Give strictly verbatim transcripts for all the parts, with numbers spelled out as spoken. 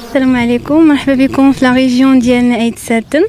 السلام عليكم، مرحبا بكم في لا ريجيون ديالنا ايت ساتن.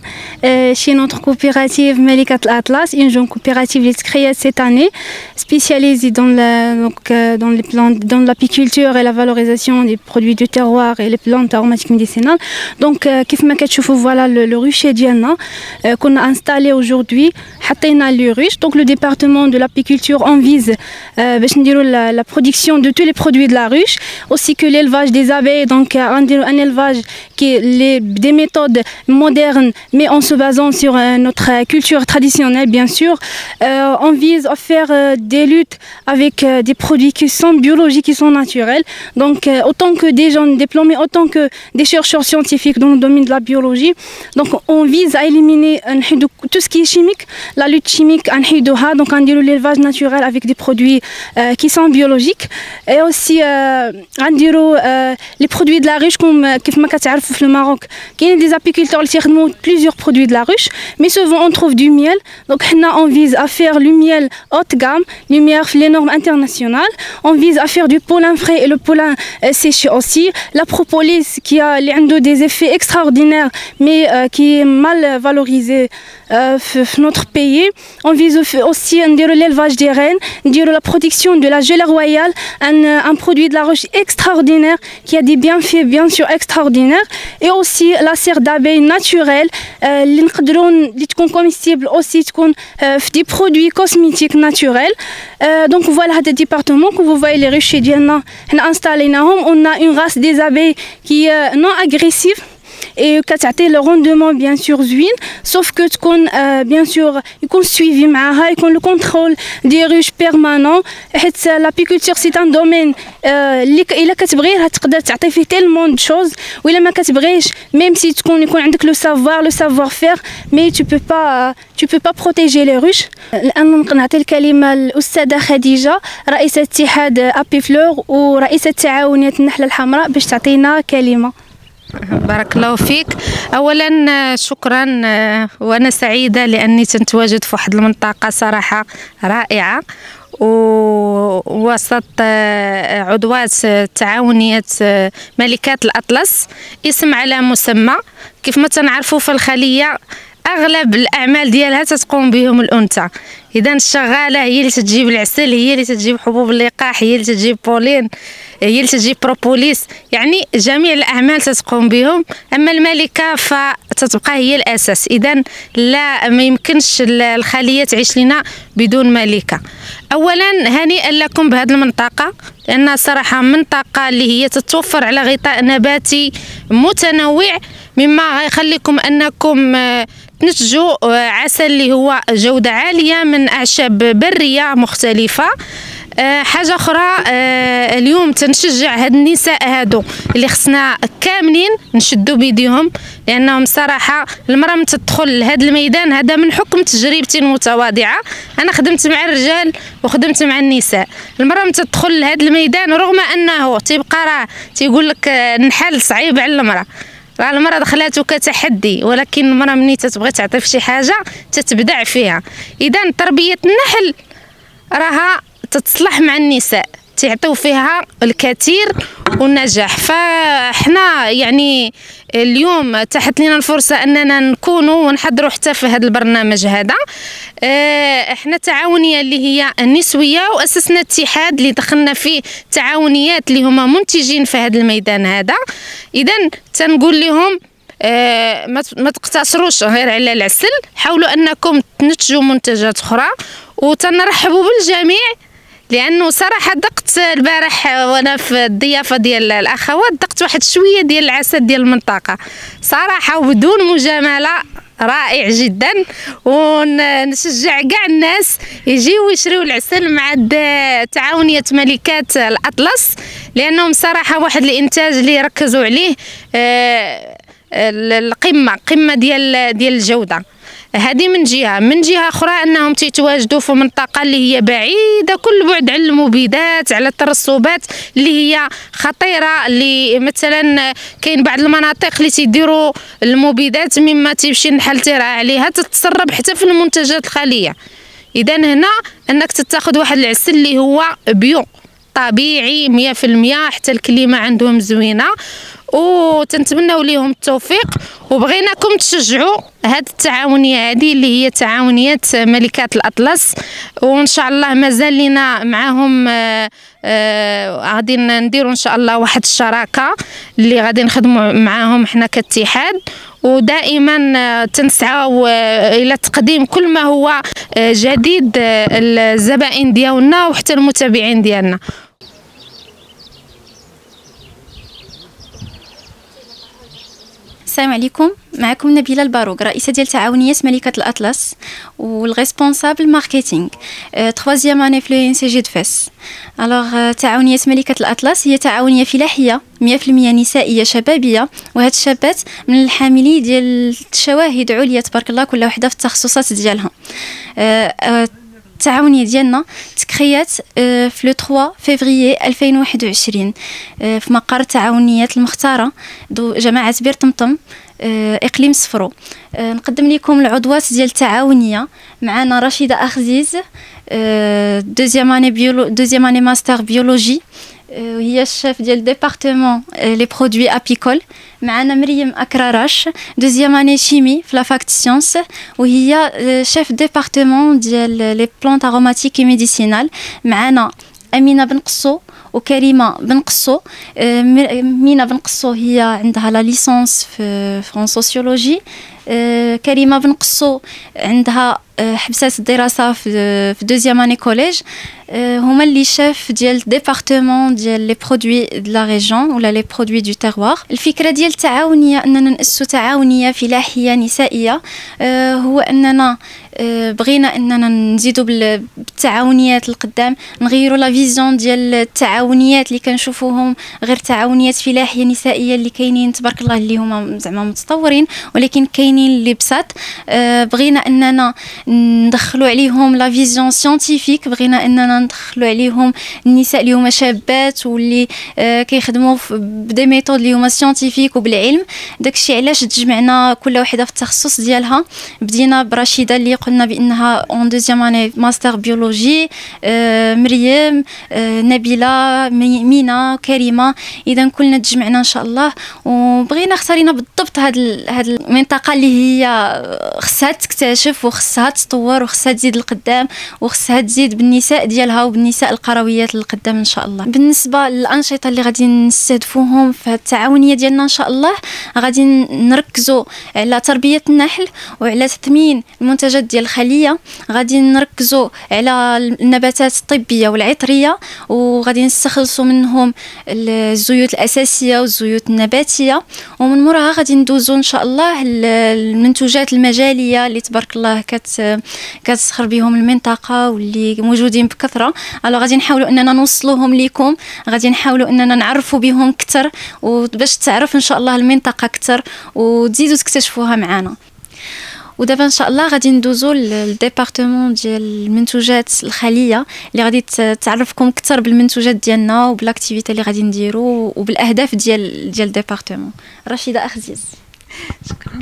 شي نوتر كوبيراتيف ملكة الأطلس، une jeune coopérative qui est créée cette année, spécialisée dans la, donc, dans les plantes, dans l'apiculture et la valorisation des produits du terroir et les plantes aromatiques médicinales. Donc كيف ما كتشوفوا voilà le, le rucher ديالنا qu'on a installé aujourd'hui. حطينا لي ruches. Donc le département de l'apiculture en vise باش نديروا la, la production de tous les produits de la ruche, aussi que l'élevage des abeilles. Donc un élevage qui est les, des méthodes modernes, mais en se basant sur euh, notre culture traditionnelle, bien sûr. Euh, on vise à faire euh, des luttes avec euh, des produits qui sont biologiques, qui sont naturels. Donc, euh, autant que des gens diplômés, autant que des chercheurs scientifiques dans le domaine de la biologie. Donc, on vise à éliminer euh, tout ce qui est chimique, la lutte chimique, donc on dit l'élevage naturel avec des produits euh, qui sont biologiques. Et aussi, euh, on dit euh, les produits de la ruche, comme كيف ما كتعرفوا في الماروك كاين des apiculteurs اللي تيخدموا plusieurs produits de la ruche, mais souvent on trouve du miel. Donc حنا on vise à faire le miel haut de gamme, le miel les normes internationales. On vise à faire du pollen frais et le pollen euh, séché aussi. La propolis qui a les des effets extraordinaires, mais euh, qui est mal valorisé euh, في notre pays. On vise aussi à dire l'élevage des rennes, dire la protection de la gelée royale, un, un produit de la ruche extraordinaire qui a des bienfaits bien sûr extraordinaire. Et aussi la cire d'abeille naturelle اللي نقدروا اللي تكون comestible aussi تكون في des produits cosmétiques naturels. Donc voilà هذا département que vous voyez les ruchers ديالنا حنا انستاليناهم. On a une race des abeilles qui est non agressive et كتعطي le rendement bien sûr زوين, sauf que تكون euh, bien sûr يكون suivi معاها, يكون le contrôle des ruches permanent, حيت l'apiculture c'est un domaine اللي euh, الا كتبغيها تقدر تعطي فيه tellement de choses, وإلا ما كتبغيش même si تكون يكون عندك le savoir le savoir faire, mais tu peux pas tu peux pas protéger les ruches. الآن نعطي الكلمة الأستاذة خديجة رئيسة اتحاد أبي فلور ورئيسة تعاونية النحلة الحمراء باش تعطينا كلمة. بارك الله فيك. اولا شكرا، وانا سعيده لاني تنتواجد في واحد المنطقه صراحه رائعه ووسط عضوات تعاونيه ملكات الاطلس. اسم على مسمى. كيف ما تنعرفوا في الخليه اغلب الاعمال ديالها تتقوم بهم الانثى. اذا الشغاله هي اللي تجيب العسل، هي اللي تجيب حبوب اللقاح، هي اللي تجيب بولين، هي اللي تجيب بروبوليس، يعني جميع الاعمال تتقوم بهم. اما الملكه فتتبقى هي الاساس. اذا لا ما يمكنش الخليه تعيش لنا بدون ملكه. اولا هنيئا لكم بهذه المنطقه، لان صراحه منطقه اللي هي تتوفر على غطاء نباتي متنوع، مما غيخليكم انكم تنتجوا عسل اللي هو جوده عاليه من اعشاب بريه مختلفه. أه حاجه اخرى، أه اليوم تنشجع هاد النساء هادو اللي خصنا كاملين نشدوا بيديهم، لانهم صراحه المراه من تدخل لهذا الميدان هذا من حكم تجربتي المتواضعه. انا خدمت مع الرجال وخدمت مع النساء. المراه من تدخل لهذا الميدان رغم انه تيبقى راه تيقول لك النحل صعيب على المراه، راه المراه دخلاتو كتحدي، ولكن المراه ملي تتبغي تعطي في شي حاجه تتبدع فيها. اذا تربيه النحل راها تتصلح مع النساء، تعطيو فيها الكثير والنجاح. فاحنا يعني اليوم تحت لنا الفرصه اننا نكونوا ونحضروا حتى في هذا البرنامج هذا. احنا تعاونيه اللي هي النسويه، واسسنا اتحاد اللي دخلنا فيه تعاونيات اللي هما منتجين في هذا الميدان هذا. اذا تنقول لهم آه ما تقتصروش غير على العسل، حاولوا انكم تنتجوا منتجات اخرى. وتنرحبوا بالجميع، لانه صراحه دقت البارح وانا في الضيافه ديال الاخوات دقت واحد شويه ديال العسل ديال المنطقه صراحه وبدون مجامله رائع جدا. ونشجع كاع الناس يجيو يشريو العسل مع تعاونيه ملكات الاطلس، لانهم صراحه واحد الانتاج اللي يركزوا عليه آه القمه قمه ديال ديال الجوده. هذه من جهه. من جهه اخرى انهم تيتواجدوا في منطقه اللي هي بعيده كل بعد على المبيدات، على الترسبات اللي هي خطيره. اللي مثلا كاين بعض المناطق اللي تيديروا المبيدات مما تيمشي النحل تيرعى عليها تتسرب حتى في المنتجات الخاليه. اذا هنا انك تتاخذ واحد العسل اللي هو بيو طبيعي مية في المية، حتى الكلمه عندهم زوينه. وتنتمناو ليهم التوفيق، وبغيناكم تشجعوا هاد التعاونيه هذه اللي هي تعاونيات ملكات الاطلس، وان شاء الله مازال لينا معاهم. آه غادي نديروا ان شاء الله واحد الشراكه اللي غادي نخدموا معاهم حنا كاتحاد، ودائما تنسعوا الى تقديم كل ما هو جديد الزبائن ديالنا وحتى المتابعين ديالنا. السلام عليكم، معكم نبيلة الباروق، رئيسة ديال تعاونيات ملكة الأطلس والريسبونسابل ماركتينغ تخوازيام اني في لو سي جي دفاس. الوغ تعاونيات ملكة الأطلس هي تعاونية فلاحية مية في المية نسائية شبابية، وهاد الشابات من الحاملين ديال الشواهد عليا تبارك الله كل وحدة في التخصصات ديالها. التعاونية ديالنا تكريات في لو ثلاثة فيفري ألفين وواحد وعشرين في مقر التعاونيات المختارة جماعة بير طمطم اقليم صفرو. نقدم لكم العضوات ديال التعاونيه. معنا رشيده اخزيز دوزيام اني بيولو دوزيام اني ماستر بيولوجي، وهي الشيف ديال ديبارتمون لي برودوي ابيكول. معنا مريم اكراراش دوزيام اني شيمي في لافاك سيونس، وهي شيف ديبارتمون ديال لي بلانت اروماتيك ميديسينال. معنا امينه بن قصو وكريمه بن قصو. مينا بن قصو هي عندها لا ليسونس في فرون سوسيولوجي. كريمه بن قصو عندها حبسات الدراسه في دوزيام اني كوليج. هما اللي شاف ديال ديبارتمون ديال لي برودوي دو لا ريجون ولا لي برودوي دو تيروار. الفكره ديال التعاونيه اننا ناسسوا تعاونيه فلاحيه نسائيه، هو اننا بغينا اننا نزيدوا بالتعاونيات القدام، نغيروا لا فيزيون ديال التعاونيات اللي كنشوفوهم غير تعاونيات فلاحيه نسائيه اللي كاينين تبارك الله اللي هما زعما متطورين، ولكن كاينين اللي بساط. بغينا اننا ندخلوا عليهم لا فيزيون سيانتيفيك، بغينا اننا ندخلوا عليهم النساء اللي هما شابات واللي كيخدموا بدي ميثود اللي هما سيانتيفيك وبالعلم. داكشي علاش تجمعنا كل وحده في التخصص ديالها. بدينا برشيده اللي قلنا بانها اون دوزيام اني ماستر بيولوجي، آه مريم، آه نبيله، مينا، كريمه. اذا كلنا تجمعنا ان شاء الله، وبغينا اختارينا بالضبط هاد هاد المنطقه اللي هي خصها تكتشف وخصها تطور وخصها تزيد القدام وخصها تزيد بالنساء ديالها وبالنساء القرويات القدام ان شاء الله. بالنسبه للانشطه اللي غادي نستهدفوهم في التعاونيه ديالنا ان شاء الله، غادي نركزوا على تربيه النحل وعلى تثمين المنتجات ديال الخليه. غادي نركزوا على النباتات الطبيه والعطريه، وغادي نستخلصوا منهم الزيوت الاساسيه والزيوت النباتيه، ومن موراها غادي ندوزوا ان شاء الله المنتوجات المجاليه اللي تبارك الله كت كتسخر بهم المنطقه واللي موجودين بكثره. الو غادي نحاولوا اننا نوصلوهم لكم، غادي نحاولوا اننا نعرفوا بهم اكثر وباش تعرف ان شاء الله المنطقه اكثر وتزيدوا تكتشفوها معنا. ودابا ان شاء الله غادي ندوزو للديبارتمون ديال المنتوجات الخليه اللي غادي تعرفكم اكثر بالمنتوجات ديالنا وبالاكتيفيتي اللي غادي نديرو وبالاهداف ديال ديال الديبارتمون. رشيده اخزيز. شكرا.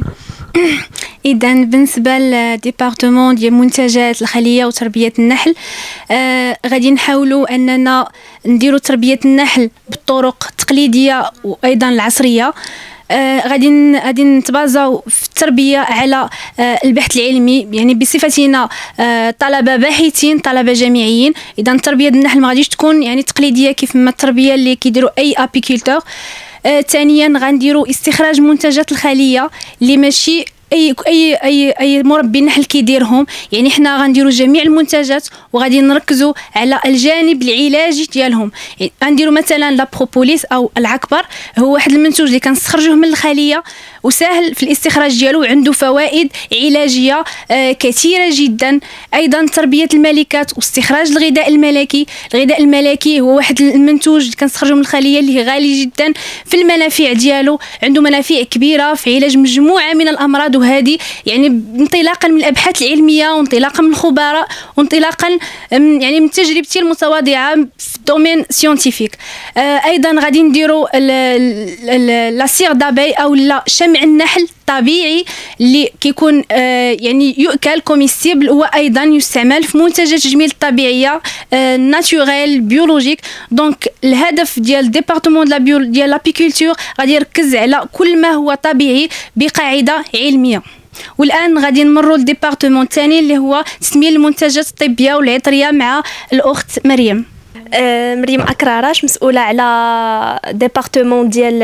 اذا بالنسبه للديبارتمون ديال منتجات الخليه وتربيه النحل، آه غادي نحاولوا اننا نديروا تربيه النحل بالطرق التقليديه وايضا العصريه. آه غادي غادي نتبازاو في التربيه على آه البحث العلمي، يعني بصفتنا آه طلبه باحثين طلبه جامعيين. اذا تربيه النحل ما غاديش تكون يعني تقليديه كيف ما التربيه اللي كيديروا اي ابيكولتور. ثانيا آه غنديروا استخراج منتجات الخليه اللي ماشي اي اي اي اي مربي نحل كيديرهم، يعني حنا غنديروا جميع المنتجات وغادي نركزوا على الجانب العلاجي ديالهم. يعني غنديروا مثلا لا بروبوليس او العكبر، هو واحد المنتوج اللي كنستخرجوه من الخليه وسهل في الاستخراج ديالو وعنده فوائد علاجيه آه كثيره جدا. ايضا تربيه الملكات واستخراج الغذاء الملكي. الغذاء الملكي هو واحد المنتوج اللي كنستخرجوه من الخليه اللي غالي جدا في المنافع ديالو، عنده منافع كبيره في علاج مجموعه من الامراض، وهذه يعني انطلاقا من الابحاث العلميه وانطلاقا من الخبراء وانطلاقا يعني من تجربتي المتواضعه في الدومين سيونتيفيك. آه ايضا غادي نديروا لا سير دابي او لا شمع جامع النحل طبيعي اللي كيكون آه يعني يؤكل كوميستيبل، هو ايضا يستعمل في منتجات التجميل الطبيعيه آه ناتوريل بيولوجيك. دونك الهدف ديال ديبارتمون ديال لابيكولتور غادي يركز على كل ما هو طبيعي بقاعده علميه. والان غادي نمروا للديبارتمون الثاني اللي هو تسميه المنتجات الطبيه والعطريه مع الاخت مريم. أه مريم أكرارش، مسؤوله على ديبارتمون ديال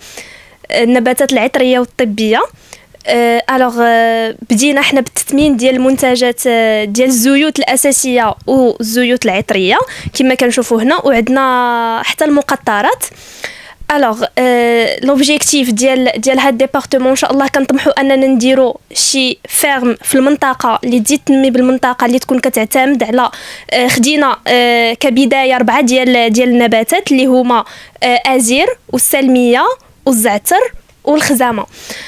النباتات العطريه والطبيه. أه الوغ أه بدينا حنا بالتثمين ديال المنتجات ديال الزيوت الاساسيه والزيوت العطريه كما كنشوفوا هنا، وعندنا حتى المقطرات. الوغ أه لوبجيكتيف ديال ديال هاد ديبارتمون ان شاء الله كنطمحوا اننا نديروا شي فيرم في المنطقه اللي تزيد تنمي بالمنطقه اللي تكون كتعتمد على أه خدينا أه كبدايه اربعه ديال ديال النباتات اللي هما أه ازير والسلميه والزعتر والخزامه.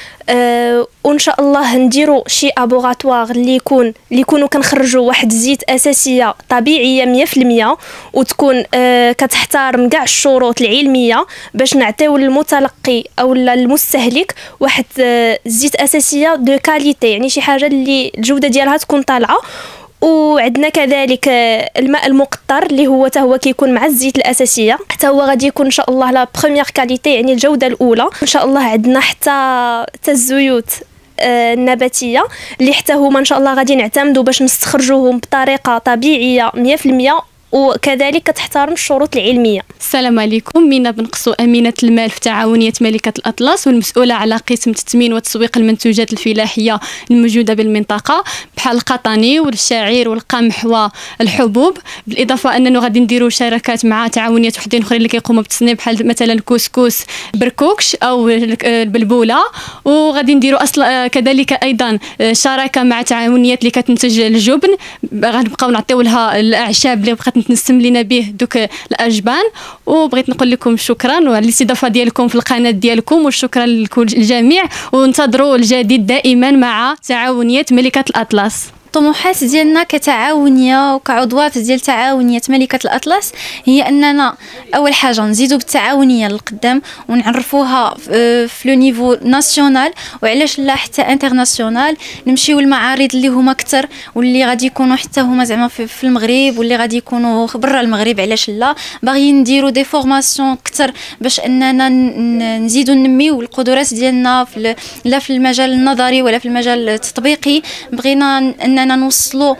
أه وان شاء الله نديروا شي ابوغاتوار اللي يكون اللي يكونوا كنخرجوا واحد الزيت اساسيه طبيعيه مية في المية وتكون أه كتحترم كاع الشروط العلميه باش نعطيو للمتلقي او المستهلك واحد أه زيت اساسيه دو كاليتي، يعني شي حاجه اللي الجوده ديالها تكون طالعه. وعندنا كذلك الماء المقطر اللي هو حتى هو كيكون مع الزيت الاساسيه، حتى هو غادي يكون ان شاء الله لا بروميير كاليتي، يعني الجوده الاولى ان شاء الله. عندنا حتى حتى الزيوت النباتيه اللي حتى هما ان شاء الله غادي نعتمدوا باش نستخرجوهم بطريقه طبيعيه مية في المية وكذلك تحترم الشروط العلميه. السلام عليكم، مينا بن قصو، امينه المال في تعاونيه ملكه الاطلس والمسؤوله على قسم التثمين وتسويق المنتوجات الفلاحيه الموجوده بالمنطقه بحال القطاني والشعير والقمح والحبوب، بالاضافه اننا غادي نديروا شراكات مع تعاونيات وحدين اخرين اللي كيقوموا بالتصنيع بحال مثلا الكسكس بركوكش او البلبوله، وغادي نديروا اصلا كذلك ايضا شراكه مع تعاونيات اللي كتنتج الجبن، غنبقاو نعطيو لها الاعشاب اللي بقات تنسم لينا به دوك الاجبان. وبغيت نقول لكم شكرا وعلى الاستضافه ديالكم في القناه ديالكم، والشكر لكل الجميع، وانتظروا الجديد دائما مع تعاونيه ملكه الاطلس. الطموحات ديالنا كتعاونيه وكعضوات ديال تعاونيه ملكه الاطلس هي اننا اول حاجه نزيدوا بالتعاونيه للقدام ونعرفوها في لو نيفو ناسيونال، وعلاش لا حتى انترناسيونال، نمشيو المعارض اللي هما كثر واللي غادي يكونوا حتى هما زعما في المغرب واللي غادي يكونوا برا المغرب، علاش لا. باغيين نديروا دي فورماسيون كثر باش اننا نزيدوا ننميو القدرات ديالنا في لا في المجال النظري ولا في المجال التطبيقي. بغينا ان اننا نوصلوا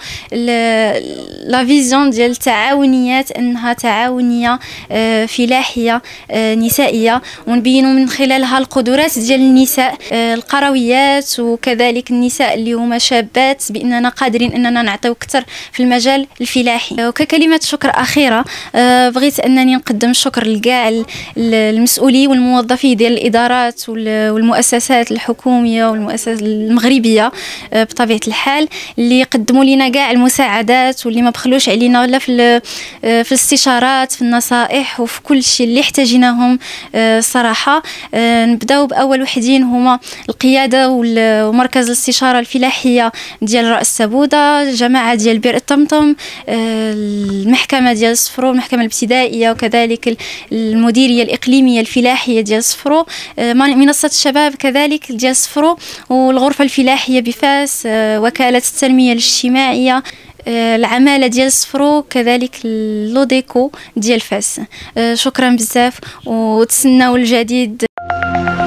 لا فيزيون ديال التعاونيات انها تعاونيه فلاحيه نسائيه، ونبينوا من خلالها القدرات ديال النساء القرويات وكذلك النساء اللي هما شابات باننا قادرين اننا نعطيو اكثر في المجال الفلاحي. وككلمه شكر اخيره بغيت انني نقدم الشكر لكاع المسؤولين والموظفين ديال الادارات والمؤسسات الحكوميه والمؤسسات المغربيه بطبيعه الحال اللي قدموا لنا كاع المساعدات واللي ما بخلوش علينا ولا في في الاستشارات في النصائح وفي كل شيء اللي احتاجناهم صراحه. نبداو باول وحدين هما القياده ومركز الاستشاره الفلاحيه ديال راس سبوده، الجماعه ديال بئر الطمطم، المحكمه ديال صفرو، المحكمه الابتدائيه، وكذلك المديريه الاقليميه الفلاحيه ديال صفرو، منصه الشباب كذلك ديال صفرو، والغرفه الفلاحيه بفاس، وكاله التنميه الاجتماعيه، العماله ديال صفرو، كذلك لوديكو ديال فاس. شكرا بزاف وتسناو الجديد.